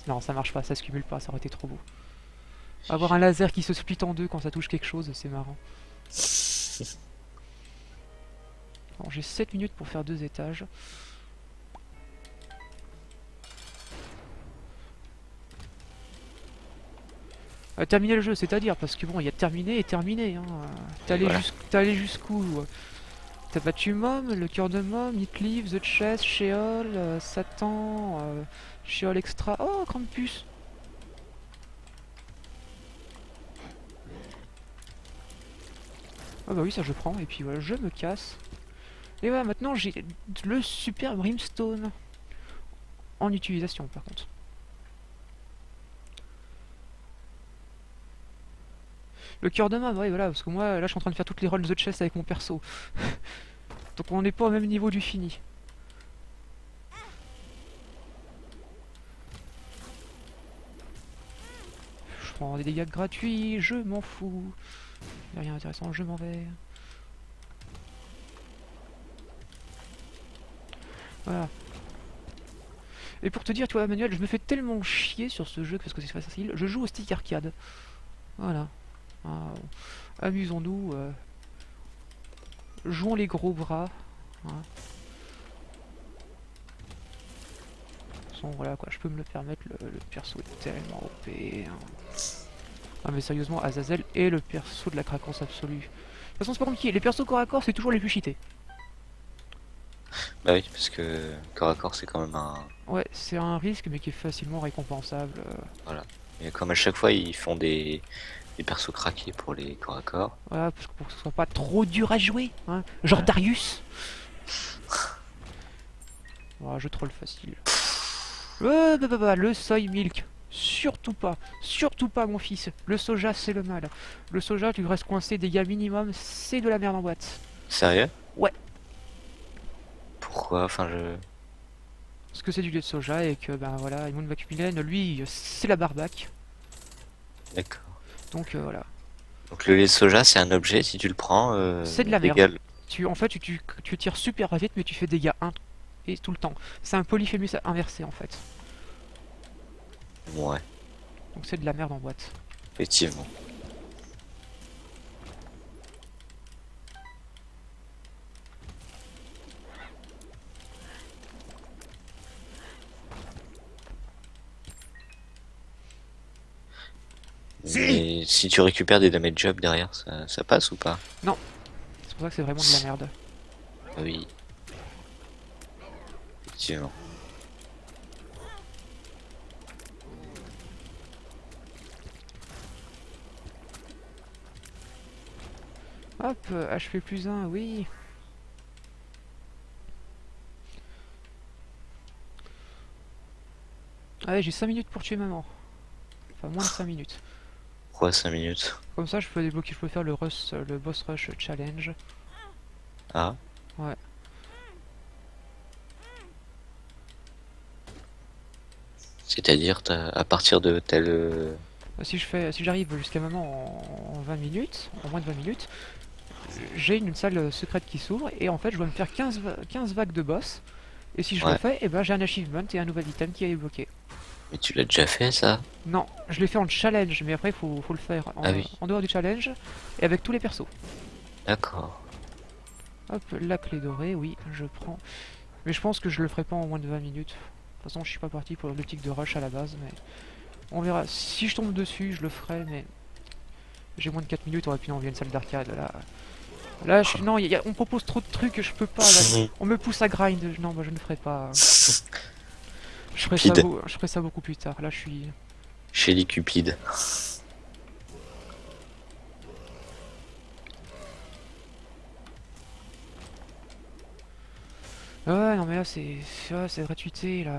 Non, ça marche pas, ça se cumule pas, ça aurait été trop beau. Avoir un laser qui se split en deux quand ça touche quelque chose, c'est marrant. Bon, j'ai 7 minutes pour faire 2 étages. Terminer le jeu, c'est-à-dire, parce que bon, il y a terminé et terminé. Hein. Et voilà. T'es allé jusqu'où? T'as battu Mom, le cœur de Mom, Hitleaf, The Chest, Sheol, Satan, Sheol Extra. Oh, Krampus! Ah bah oui, ça je prends, et puis voilà, je me casse. Et voilà, maintenant j'ai le super Brimstone. En utilisation, par contre. Le cœur de Mom, ouais, voilà, parce que moi, là, je suis en train de faire toutes les rolls The Chest avec mon perso. Donc on n'est pas au même niveau du fini. Je prends des dégâts gratuits, je m'en fous. Y'a rien d'intéressant, je m'en vais. Voilà. Et pour te dire, tu vois, Manuel, je me fais tellement chier sur ce jeu parce que c'est facile. Je joue au stick arcade. Voilà. Ah, amusons-nous. Jouons les gros bras. Hein. De toute façon, voilà quoi, je peux me le permettre. Le perso est tellement OP. Hein. Ah, mais sérieusement, Azazel est le perso de la craquance absolue. De toute façon, c'est pas compliqué. Les persos corps à corps, c'est toujours les plus cheatés. Bah oui, parce que corps à corps, c'est quand même un. Ouais, c'est un risque, mais qui est facilement récompensable. Voilà. Et comme à chaque fois, ils font des persos craqués pour les corps à corps. Voilà, parce que pour que ce soit pas trop dur à jouer. Hein. Genre Voilà. Darius. Voilà, je troll facile. Le soy milk. Surtout pas mon fils. Le soja c'est le mal. Le soja tu restes coincé, dégâts minimum, c'est de la merde en boîte. Sérieux? Ouais, Pourquoi? Enfin, je. parce que c'est du lait de soja et que ben voilà, Immun Macmillan, lui, c'est la barbaque. D'accord. Donc voilà. Donc le lait de soja, c'est un objet, si tu le prends, C'est de la merde. égal. En fait tu tires super vite mais tu fais dégâts 1 et tout le temps. C'est un polyphémus inversé en fait. Ouais, Donc c'est de la merde en boîte. effectivement. Mais si tu récupères des damage jobs derrière, ça passe ou pas? Non, c'est pour ça que c'est vraiment de la merde. Ah oui, effectivement. Hop, HP plus 1, oui. Allez, j'ai 5 minutes pour tuer maman. Enfin, moins de 5 minutes. Pourquoi 5 minutes? Comme ça, je peux débloquer, je peux faire le boss rush challenge. Ah, Ouais. c'est-à-dire à partir de tel. Si j'arrive jusqu'à maman en 20 minutes, en moins de 20 minutes, j'ai une salle secrète qui s'ouvre et en fait, je dois me faire 15 vagues de boss. Et si je le Ouais, fais, et ben j'ai un achievement et un nouvel item qui est débloqué. mais tu l'as déjà fait ça? Non, je l'ai fait en challenge, mais après, faut le faire Ah oui, en dehors du challenge et avec tous les persos. d'accord. Hop, la clé dorée, oui, je prends. Mais je pense que je le ferai pas en moins de 20 minutes. De toute façon, je suis pas parti pour l'optique de rush à la base, mais on verra. Si je tombe dessus, je le ferai, mais j'ai moins de 4 minutes, et puis non, on vient une salle d'arcade, là. Là, non, on propose trop de trucs, je peux pas, là. On me pousse à grind, non, moi je ne ferai pas. Cupide. Je ferai ça beaucoup plus tard, là je suis... Chez les Cupides. Ouais, non mais là c'est gratuité, là.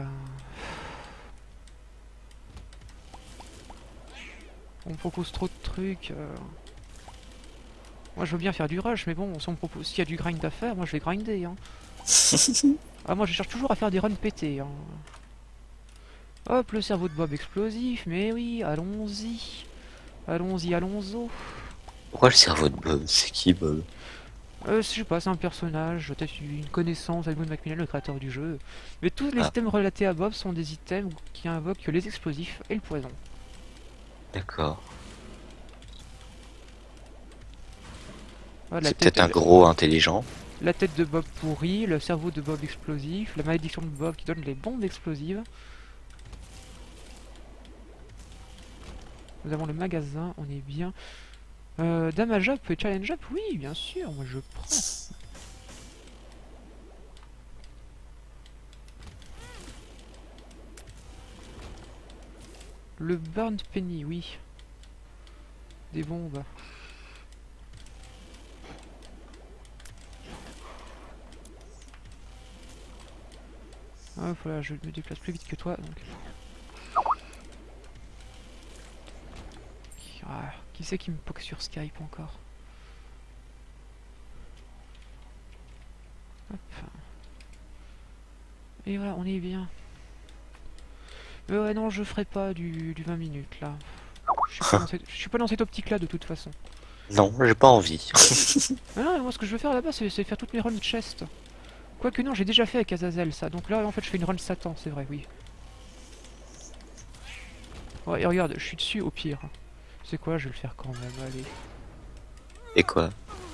On me propose trop de trucs. Moi je veux bien faire du rush, mais bon, si on me propose, s'il y a du grind à faire, moi je vais grinder, hein. Ah, moi je cherche toujours à faire des runs pétés, hein. Hop, le cerveau de Bob explosif, mais oui, allons-y. Allons-y, allons-y. Pourquoi le cerveau de Bob? C'est qui Bob? Je sais pas, c'est un personnage, peut-être une connaissance avec Bob Macmillan, le créateur du jeu. Mais tous les Ah, items relatés à Bob sont des items qui invoquent les explosifs et le poison. d'accord. Voilà, C'est peut-être un gros intelligent. la tête de Bob pourri, le cerveau de Bob explosif, la malédiction de Bob qui donne les bombes explosives. Nous avons le magasin, on est bien. Damage up et challenge up, oui, bien sûr, moi je prends. Le Burnt Penny, oui. Des bombes. Ah, voilà, je me déplace plus vite que toi, donc. Ah, qui c'est qui me poke sur Skype encore? Hop. Et voilà, on est bien. Mais ouais, non, je ferai pas du 20 minutes là. Je suis pas dans cette optique là de toute façon. Non, j'ai pas envie. Ah non, moi ce que je veux faire là-bas c'est faire toutes mes runs chest. Quoique non, j'ai déjà fait avec Azazel ça. Donc là en fait je fais une run Satan, c'est vrai, oui. Ouais, et regarde, je suis dessus au pire. C'est quoi, je vais le faire quand même, allez. Et quoi?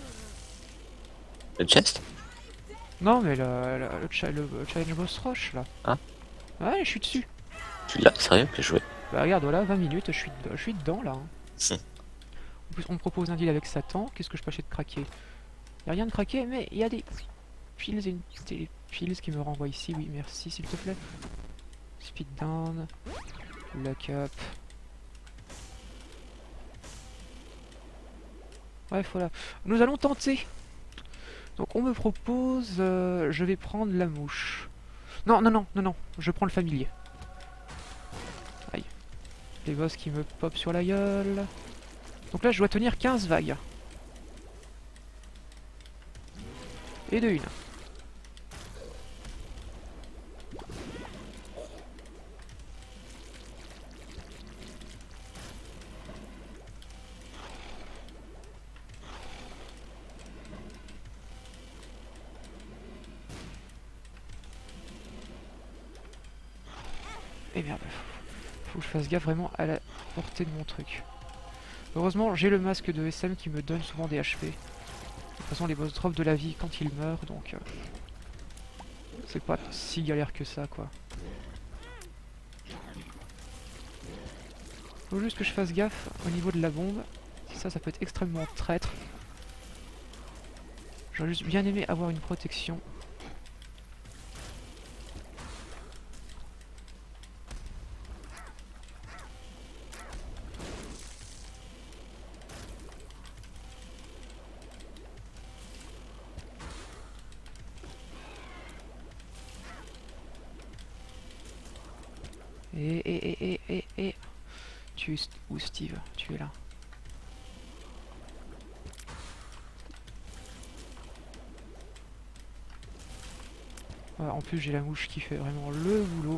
Le chest? Non mais le challenge boss rush là. Ah, Ouais, je suis dessus. tu l'as? Sérieux? Bien joué. Bah regarde, voilà, 20 minutes, je suis dedans là. Hum. En plus on me propose un deal avec Satan, qu'est-ce que je peux acheter de craquer? Y a rien de craqué, mais il y a des piles et des piles qui me renvoient ici, oui merci s'il te plaît. Speed down, lock up. Bref voilà, nous allons tenter. Donc on me propose, je vais prendre la mouche. Non, non, non, non, non, je prends le familier. Aïe, les boss qui me pop sur la gueule. Donc là je dois tenir 15 vagues. Et de une. Et merde, faut que je fasse gaffe vraiment à la portée de mon truc. Heureusement, j'ai le masque de SM qui me donne souvent des HP. De toute façon, les boss drop de la vie quand ils meurent, donc c'est pas si galère que ça, quoi. Faut juste que je fasse gaffe au niveau de la bombe. Ça peut être extrêmement traître. J'aurais juste bien aimé avoir une protection. Et... Tu es où, Steve? Tu es là. Voilà, en plus j'ai la mouche qui fait vraiment le boulot.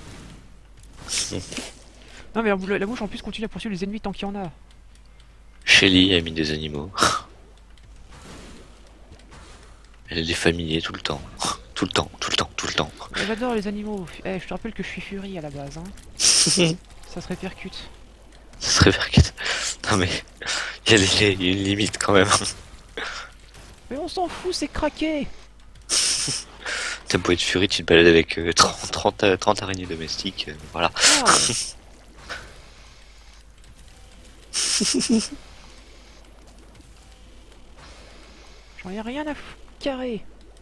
Non mais la mouche en plus continue à poursuivre les ennemis tant qu'il y en a. Shelly a mis des animaux. Elle les familiers tout le temps. Tout le temps, tout le temps, tout le temps. J'adore les animaux. Eh, je te rappelle que je suis Fury à la base, hein. Ça se répercute. Ça se répercute. Non mais, il y a une limite quand même. Mais on s'en fout, c'est craqué. T'as beau être Fury, tu te balades avec 30 araignées domestiques, voilà. Ah. J'en ai rien à carrer.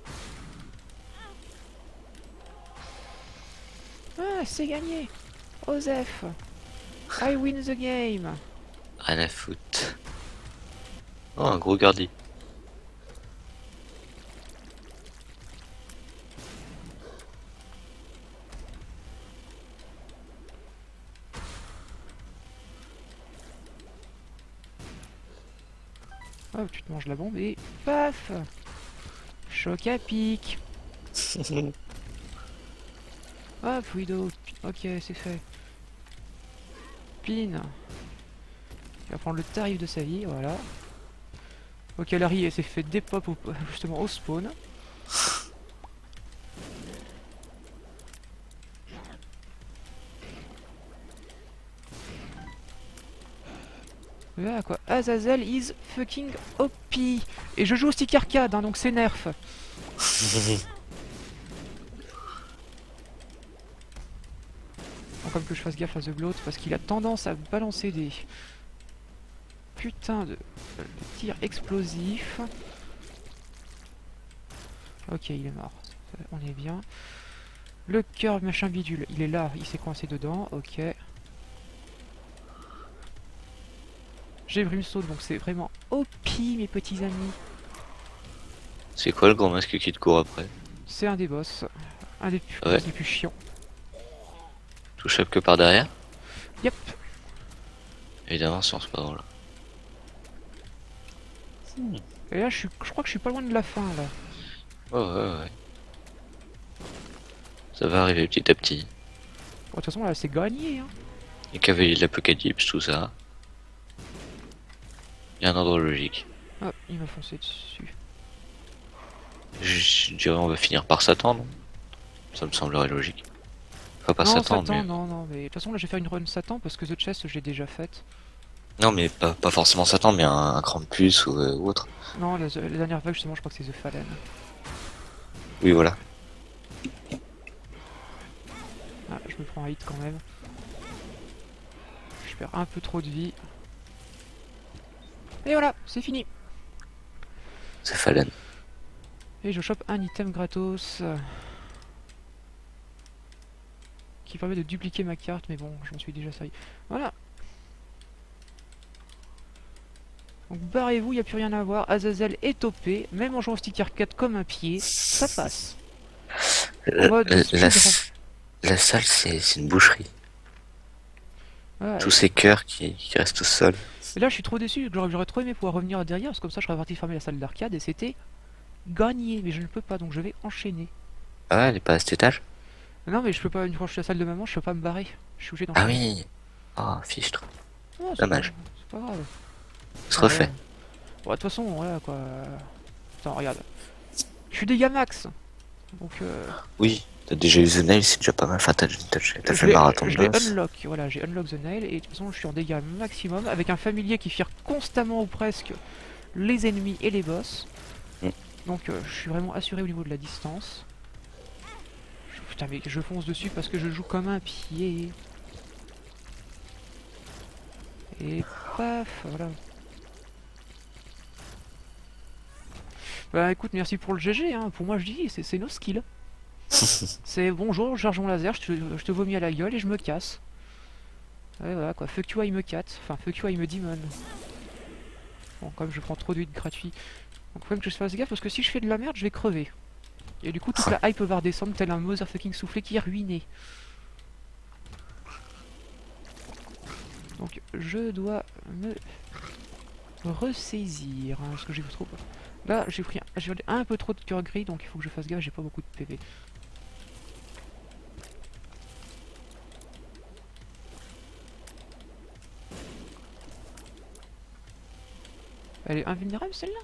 Ah, c'est gagné. Osef. I win the game. Rien à foutre. Oh, un gros gardi. Hop, tu te manges la bombe et paf. Choc à pic. Hop, Widow. Ok, c'est fait. Pin. Il va prendre le tarif de sa vie, voilà. Ok, Larry elle s'est fait dépop justement au spawn. Voilà quoi, Azazel is fucking OP. Et je joue au stick arcade, hein, donc c'est nerf. Bon, comme que je fasse gaffe à The Bloat parce qu'il a tendance à balancer des putains de tirs explosifs. Ok, il est mort. On est bien. Le cœur machin bidule, il est là, il s'est coincé dedans, ok. J'ai Brimstone, donc c'est vraiment OP mes petits amis. C'est quoi le grand masque qui te court après? C'est un des boss. Un des Ouais. plus chiants. Touchable que par derrière? Yep. Évidemment, si on se pas là. Et là, je crois que je suis pas loin de la fin, là. Ouais. Ça va arriver petit à petit. Bon, de toute façon, là, c'est gagné, hein. Les cavaliers de l'Apocalypse, tout ça. Il y a un ordre logique. Ah, il m'a foncé dessus. Je dirais on va finir par Satan, non? Ça me semblerait logique. Enfin, pas Non, Satan, Satan, mais... non, mais de toute façon, là, je vais faire une run Satan parce que The Chest, j'ai déjà faite. Non, mais pas forcément Satan, mais un cran de plus ou autre. Non, la dernière vague, justement, je crois que c'est The Fallen. Oui, voilà. Ah, je me prends un hit quand même. Je perds un peu trop de vie. Et voilà, c'est fini. C'est Fallen. Et je chope un item gratos. Qui permet de dupliquer ma carte, mais bon, j'en suis déjà servi. Voilà. Donc barrez-vous, il n'y a plus rien à voir. Azazel est OP, même en jouant au stick arcade comme un pied, ça passe. En mode La salle, c'est une boucherie. voilà. Tous ces cœurs qui restent seuls. Et là, je suis trop déçu, j'aurais trop aimé pouvoir revenir derrière, parce que comme ça, je serais parti fermer la salle d'arcade et c'était gagné. Mais je ne peux pas, donc je vais enchaîner. Ah ouais, elle est pas à cet étage? Non, mais je peux pas, une fois que je suis à la salle de maman, je peux pas me barrer. Je suis obligé Ah d'enchaîner. oui. Oh, fichtre. Oh, Dommage. c'est pas grave. Se refait. Bon, de toute façon, voilà quoi. Attends, regarde. Je suis dégâts max. Donc, Oui, t'as déjà eu The Nail, c'est déjà pas mal. Enfin, t'as fait le marathon de je l'ai boss. unlock, voilà, j'ai unlock the nail et de toute façon je suis en dégâts maximum avec un familier qui fire constamment ou presque les ennemis et les boss. Mm. Donc je suis vraiment assuré au niveau de la distance. Putain mais je fonce dessus parce que je joue comme un pied. Et paf, voilà. Bah écoute, merci pour le GG, hein. Pour moi je dis, c'est nos skills. C'est bonjour, charge mon laser, je te vomis à la gueule et je me casse. Ouais, voilà quoi, fuck you, I me cat. Enfin, fuck you, I me demon. Bon, comme je prends trop de hits gratuits. Donc, faut même que je fasse gaffe parce que si je fais de la merde, je vais crever. Et du coup, toute la hype va redescendre tel un motherfucking soufflé qui est ruiné. Donc, je dois me ressaisir. Hein, parce que j'ai trop. Là, j'ai pris un peu trop de cœur gris, donc il faut que je fasse gaffe, j'ai pas beaucoup de PV. Elle est invulnérable celle-là?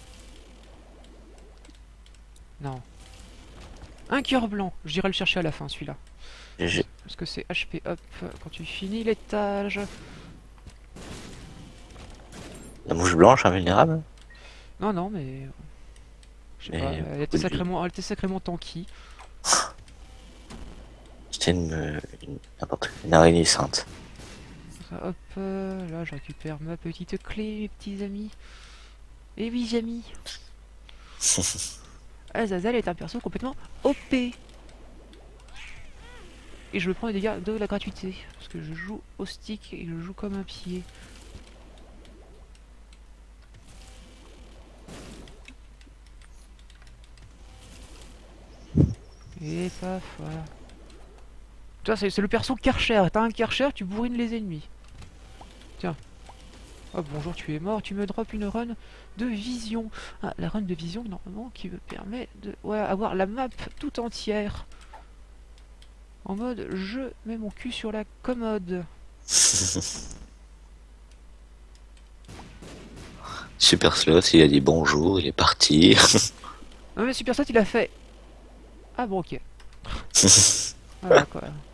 Non. Un cœur blanc, j'irai le chercher à la fin celui-là. GG. Parce que c'est HP up quand tu finis l'étage. La mouche blanche, invulnérable? Non, non, mais. Je sais pas, elle était sacrément tanky. C'était une araignée sainte. Hop, là je récupère ma petite clé, mes petits amis. Et oui, amis. Azazel est un perso complètement OP. Et je prends les dégâts de la gratuité. Parce que je joue au stick et je joue comme un pied. Et paf, voilà. Toi, c'est le perso Karcher. T'as un Karcher, tu bourrines les ennemis. Tiens. Oh bonjour, tu es mort. Tu me drops une run de vision. Ah, la run de vision, normalement, qui me permet de avoir la map tout entière. En mode, je mets mon cul sur la commode. Super Slot, il a dit bonjour, il est parti. Non mais Supersat il a fait... Ah bon ok. Voilà quoi.